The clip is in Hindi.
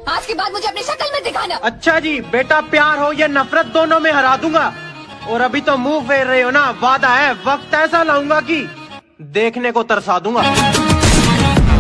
आज के बाद मुझे अपनी शक्ल में दिखाना। अच्छा जी, बेटा प्यार हो या नफरत दोनों में हरा दूंगा। और अभी तो मुंह फेर रहे हो ना, वादा है वक्त ऐसा लाऊंगा कि देखने को तरसा दूंगा।